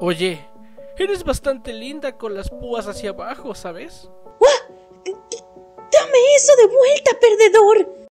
Oye, eres bastante linda con las púas hacia abajo, ¿sabes? ¡Dame eso de vuelta, perdedor!